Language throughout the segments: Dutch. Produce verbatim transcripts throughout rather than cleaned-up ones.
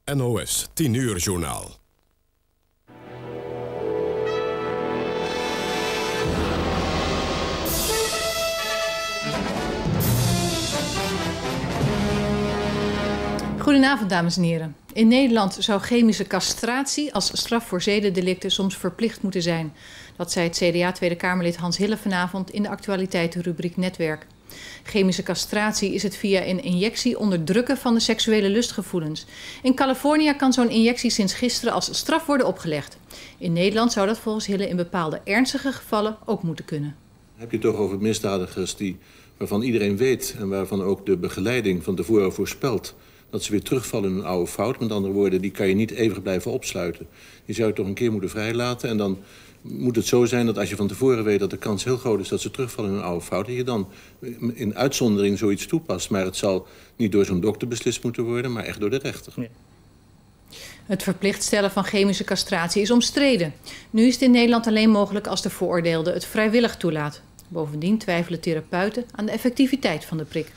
N O S tien uur journaal. Goedenavond, dames en heren. In Nederland zou chemische castratie als straf voor zedendelicten soms verplicht moeten zijn. Dat zei het C D A Tweede Kamerlid Hans Hille vanavond in de actualiteitenrubriek Netwerk. Chemische castratie is het via een injectie onderdrukken van de seksuele lustgevoelens. In Californië kan zo'n injectie sinds gisteren als straf worden opgelegd. In Nederland zou dat volgens Hille in bepaalde ernstige gevallen ook moeten kunnen. Heb je het toch over misdadigers die, waarvan iedereen weet en waarvan ook de begeleiding van tevoren voorspelt dat ze weer terugvallen in een oude fout. Met andere woorden, die kan je niet eeuwig blijven opsluiten. Die zou je toch een keer moeten vrijlaten. En dan moet het zo zijn dat als je van tevoren weet dat de kans heel groot is dat ze terugvallen in een oude fout, dat je dan in uitzondering zoiets toepast. Maar het zal niet door zo'n dokter beslist moeten worden, maar echt door de rechter. Nee. Het verplicht stellen van chemische castratie is omstreden. Nu is het in Nederland alleen mogelijk als de veroordeelde het vrijwillig toelaat. Bovendien twijfelen therapeuten aan de effectiviteit van de prik.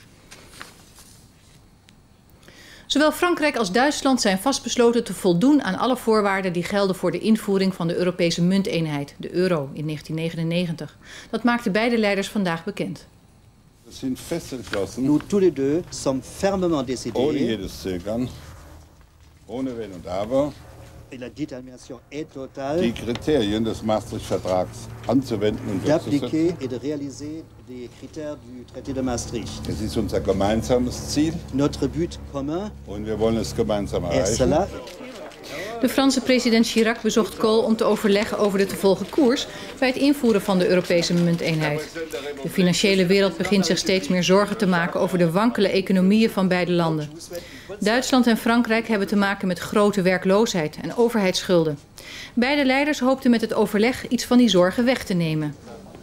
Zowel Frankrijk als Duitsland zijn vastbesloten te voldoen aan alle voorwaarden die gelden voor de invoering van de Europese munteenheid, de euro, in negentien negenennegentig. Dat maakten beide leiders vandaag bekend. We zijn vastbesloten. Nous tous les deux sommes fermement décidés. Ohne jedes Zögern, ohne Wenn und Aber. Et la détermination est totale. Die Kriterien des Maastricht-Vertrags anzuwenden und d'appliquer et de réaliser les critères du traité de Maastricht. Es ist unser gemeinsames Ziel. Notre but commun. Und wir wollen es gemeinsam erreichen. De Franse president Chirac bezocht Kool om te overleggen over de te volgen koers bij het invoeren van de Europese munteenheid. De financiële wereld begint zich steeds meer zorgen te maken over de wankele economieën van beide landen. Duitsland en Frankrijk hebben te maken met grote werkloosheid en overheidsschulden. Beide leiders hoopten met het overleg iets van die zorgen weg te nemen.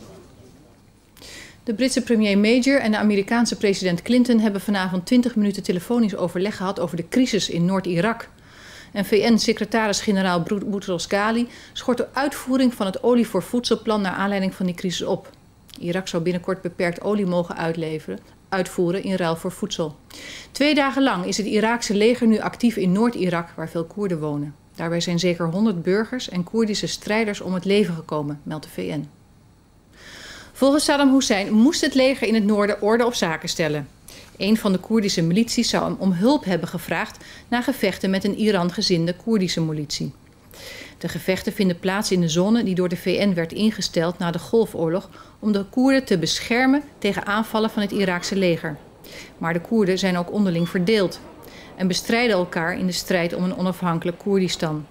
De Britse premier Major en de Amerikaanse president Clinton hebben vanavond twintig minuten telefonisch overleg gehad over de crisis in Noord-Irak. En V N-secretaris-generaal Boutros Ghali schort de uitvoering van het olie voor voedselplan naar aanleiding van die crisis op. Irak zou binnenkort beperkt olie mogen uitleveren, uitvoeren in ruil voor voedsel. Twee dagen lang is het Iraakse leger nu actief in Noord-Irak, waar veel Koerden wonen. Daarbij zijn zeker honderd burgers en Koerdische strijders om het leven gekomen, meldt de V N. Volgens Saddam Hussein moest het leger in het noorden orde op zaken stellen. Een van de Koerdische milities zou hem om hulp hebben gevraagd na gevechten met een Iran-gezinde Koerdische militie. De gevechten vinden plaats in de zone die door de V N werd ingesteld na de Golfoorlog om de Koerden te beschermen tegen aanvallen van het Iraakse leger. Maar de Koerden zijn ook onderling verdeeld en bestrijden elkaar in de strijd om een onafhankelijk Koerdistan.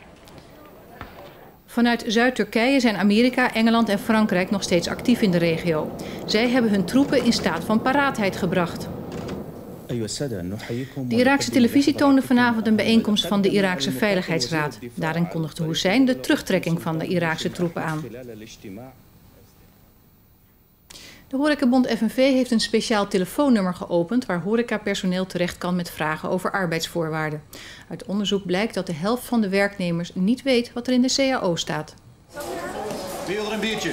Vanuit Zuid-Turkije zijn Amerika, Engeland en Frankrijk nog steeds actief in de regio. Zij hebben hun troepen in staat van paraatheid gebracht. De Iraakse televisie toonde vanavond een bijeenkomst van de Iraakse Veiligheidsraad. Daarin kondigde Hussein de terugtrekking van de Iraakse troepen aan. De Horecabond F N V heeft een speciaal telefoonnummer geopend waar horecapersoneel terecht kan met vragen over arbeidsvoorwaarden. Uit onderzoek blijkt dat de helft van de werknemers niet weet wat er in de C A O staat. Wie wil er een biertje?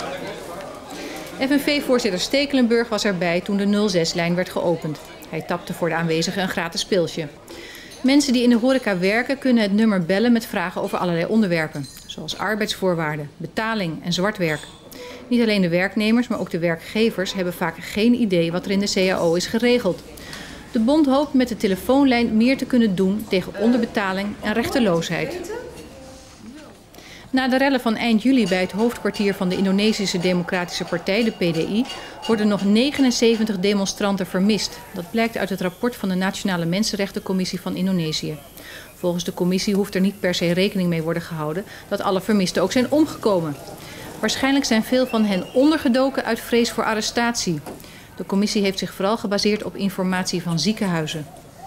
F N V-voorzitter Stekelenburg was erbij toen de nul zes-lijn werd geopend. Hij tapte voor de aanwezigen een gratis pilsje. Mensen die in de horeca werken kunnen het nummer bellen met vragen over allerlei onderwerpen, zoals arbeidsvoorwaarden, betaling en zwart werk. Niet alleen de werknemers, maar ook de werkgevers hebben vaak geen idee wat er in de C A O is geregeld. De bond hoopt met de telefoonlijn meer te kunnen doen tegen onderbetaling en rechteloosheid. Na de rellen van eind juli bij het hoofdkwartier van de Indonesische Democratische Partij, de P D I, worden nog negenenzeventig demonstranten vermist. Dat blijkt uit het rapport van de Nationale Mensenrechtencommissie van Indonesië. Volgens de commissie hoeft er niet per se rekening mee worden gehouden dat alle vermisten ook zijn omgekomen. Waarschijnlijk zijn veel van hen ondergedoken uit vrees voor arrestatie. De commissie heeft zich vooral gebaseerd op informatie van ziekenhuizen.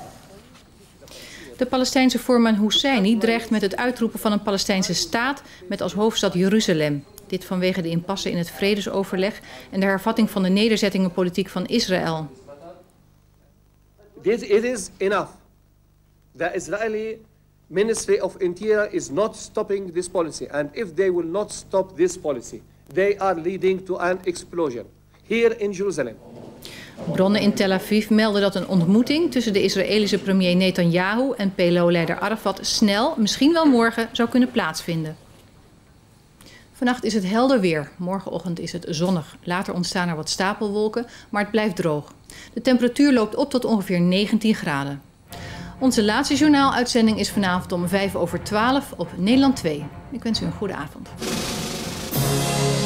De Palestijnse voorman Husseini dreigt met het uitroepen van een Palestijnse staat met als hoofdstad Jeruzalem. Dit vanwege de impasse in het vredesoverleg en de hervatting van de nederzettingenpolitiek van Israël. This it is enough. The Israeli Ministry of Interior is not stopping this policy, and if they will not stop this policy, they are leading to an explosion here in Jerusalem. Bronnen in Tel Aviv melden dat een ontmoeting tussen de Israëlische premier Netanyahu en P L O-leider Arafat snel, misschien wel morgen, zou kunnen plaatsvinden. Vannacht is het helder weer. Morgenochtend is het zonnig. Later ontstaan er wat stapelwolken, maar het blijft droog. De temperatuur loopt op tot ongeveer negentien graden. Onze laatste journaaluitzending is vanavond om vijf over twaalf op Nederland twee. Ik wens u een goede avond.